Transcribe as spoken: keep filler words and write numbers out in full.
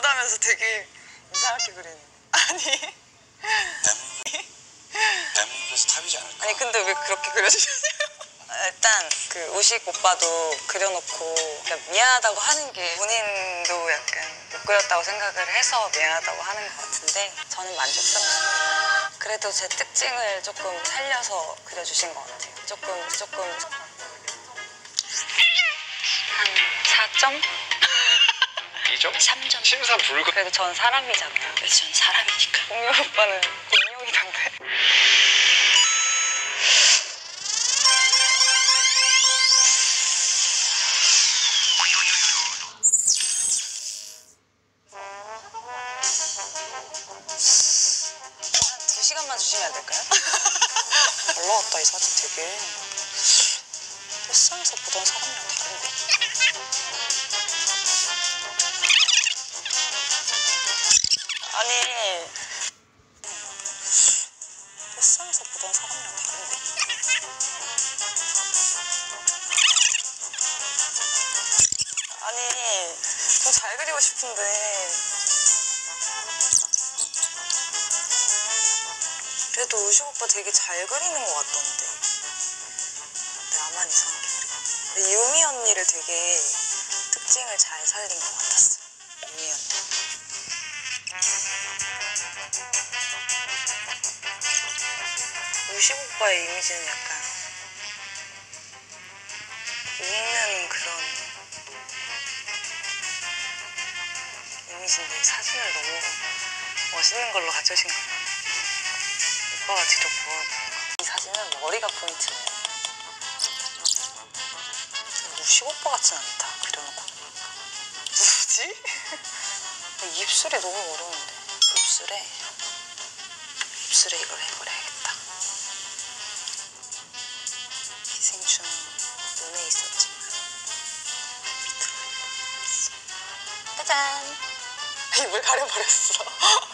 그렸다면서 되게 이상하게 그리는. 아니. 대한민국에서 탑이지 않을까? 아니 근데 왜 그렇게 그려주셨어요? 일단 그 우식 오빠도 그려놓고 미안하다고 하는 게 본인도 약간 못 그렸다고 생각을 해서 미안하다고 하는 것 같은데 저는 만족스럽습니다. 그래도 제 특징을 조금 살려서 그려주신 것 같아요. 조금 조금 한 사 점? 이 점? 삼 점. 심사 불가. 그래도 전 사람이잖아요. 그래서 전 사람이니까. 공룡 오빠는 공룡이던데. 두 시간만 주시면 안 될까요? 잘 나왔다 이 사진 되게. 일상에서 보던 사람이랑 다른데. 아니 일상에서 보던 사람이랑 다른데. 아니 좀 잘 그리고 싶은데. 그래도 우식 오빠 되게 잘 그리는 것 같던데. 나만 이상하게 그리고. 근데 유미 언니를 되게 특징을 잘 살린 것 같았어. 유미 언니. 우식 오빠의 이미지는 약간 웃는 그런 이미지인데 사진을 너무 멋있는 걸로 가져오신 것 같아요. 오빠가 직접 보여주는 거. 이 사진은 머리가 포인트네요. 우식 오빠 같진 않다. 그려놓고. 누구지? 입술이 너무 어려운데. 입술에 입술에 이걸 해버려야겠다. 기생충 눈에 있었지만 밑으로 해버려야겠어. 짜잔! 입을 가려버렸어.